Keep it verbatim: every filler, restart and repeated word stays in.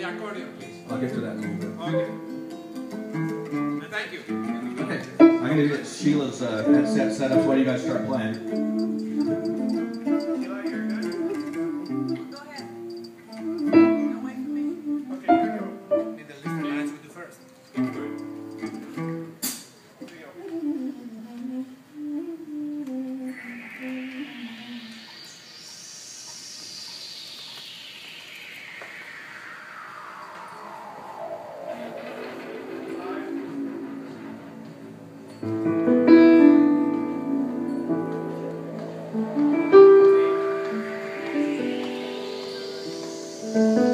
accordion, please. I'll get to that in a little bit. Okay. Thank you. Okay, I'm going to get Sheila's uh, headset set up while you guys start playing. Sheila, you're good? Go ahead. Don't wait for me. Okay, here we go. Need the listener lines we do first. Good. Here we go. Thank you.